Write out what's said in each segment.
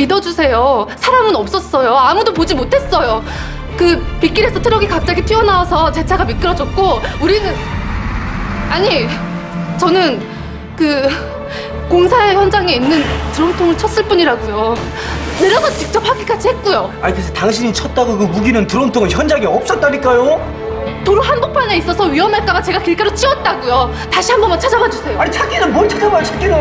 믿어주세요. 사람은 없었어요. 아무도 보지 못했어요. 그 빗길에서 트럭이 갑자기 튀어나와서 제 차가 미끄러졌고 저는 그 공사 현장에 있는 드럼통을 쳤을 뿐이라고요. 내려서 직접 확인까지 했고요. 아니 그래서 당신이 쳤다고 그 무기는 드럼통은 현장에 없었다니까요? 도로 한복판에 있어서 위험할까봐 제가 길가로 치웠다고요. 다시 한 번만 찾아봐 주세요. 아니 찾기는 뭘 찾아봐요, 찾기는.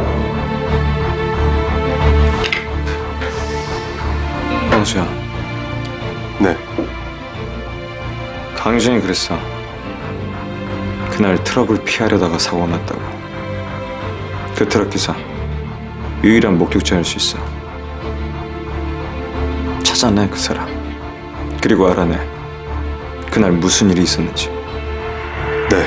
광수야. 네. 강유진이 그랬어. 그날 트럭을 피하려다가 사고가 났다고. 그 트럭 기사 유일한 목격자일 수 있어. 찾아내 그 사람. 그리고 알아내 그날 무슨 일이 있었는지. 네.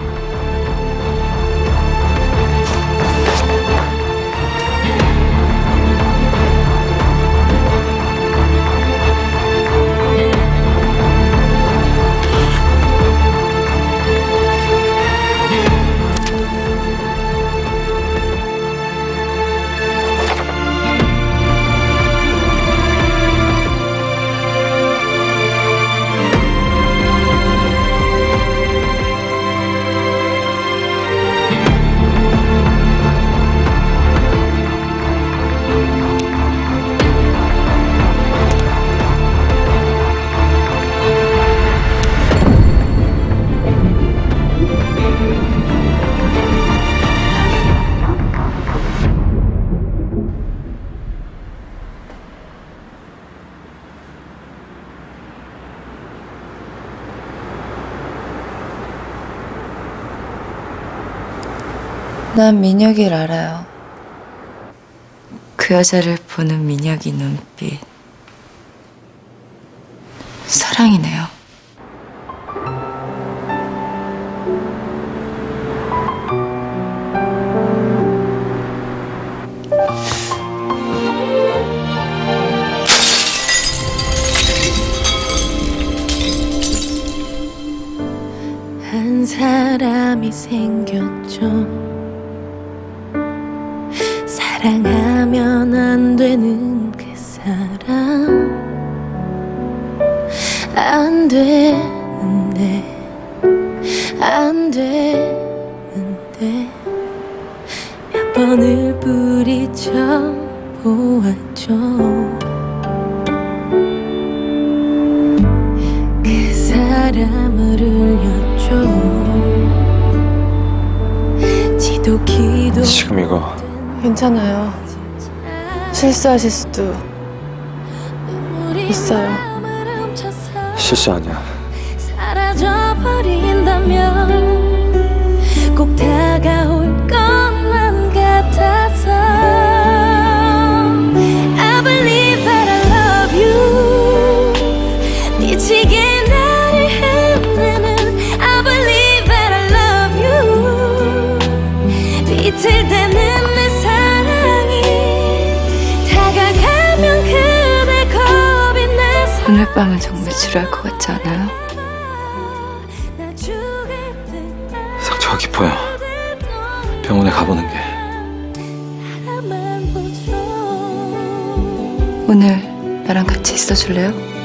난 민혁이를 알아요. 그 여자를 보는 민혁이 눈빛. 사랑이네요. 한 사람이 생겼죠. 사랑하면 안 되는 그 사람. 안 되는데 안 되는데 몇 번을 부딪혀 보았죠. 그 사람을 울렸죠. 지독히도 지금 이거 괜찮아요. 실수하실 수도 있어요. 실수 아니야. 사라져버린다면 꼭 다가올 것만 같아서 I believe that I love you. 미치게 나를 흔드는 I believe that I love you. 비틀대는 내 사랑이 다가가면 그대 겁이 나서 오늘 밤은 정말 지루할 것 같지 않아요? 상처가 깊어요. 병원에 가보는 게. 오늘 나랑 같이 있어줄래요?